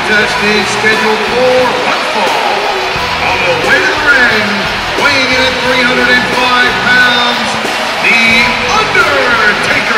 contest is scheduled for one fall. On the way to the ring, weighing in at 305 pounds, the Undertaker.